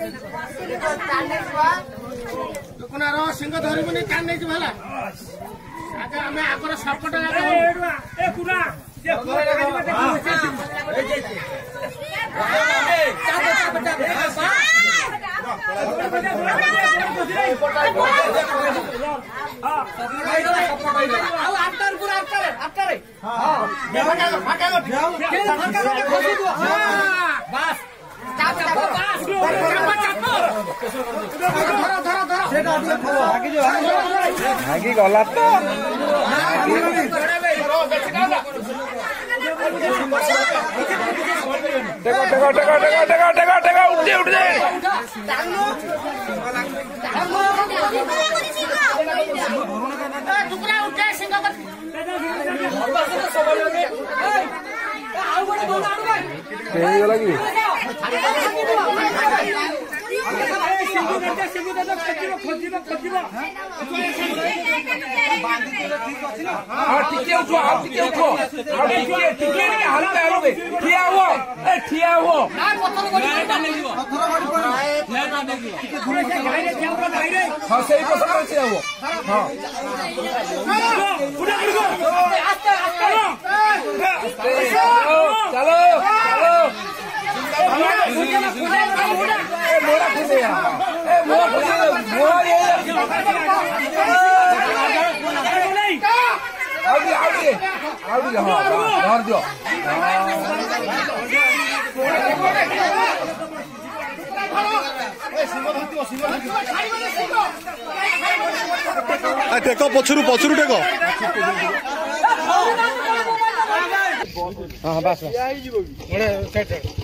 सिंह धरबुनि कान नहीं भला आम आगर सपट भागी गला तो देखो देखो देखो देखो देखो देखो देखो उठे उठे लगी हाँ टिके उठो आप टिके उठो टिके टिके हल्का हल्के ठिया हुआ ठिया हुआ हाँ सही पसंद से वो हाँ चलो चलो मोड़ा खुदे आवड़ी आवड़ी आवड़ी हाँ धर दियो टेक पछरू पछरू टेक हाँ बस